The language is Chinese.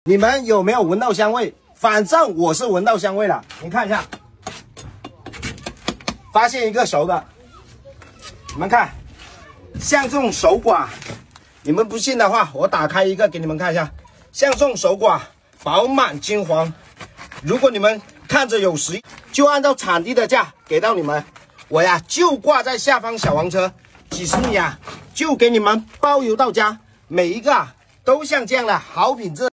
你们有没有闻到香味？反正我是闻到香味了。你看一下，发现一个熟的，你们看，像这种熟quả，你们不信的话，我打开一个给你们看一下，像这种熟quả，饱满金黄。如果你们看着有食欲，就按照产地的价给到你们，我呀就挂在下方小黄车，几十米啊，就给你们包邮到家，每一个啊都像这样的好品质。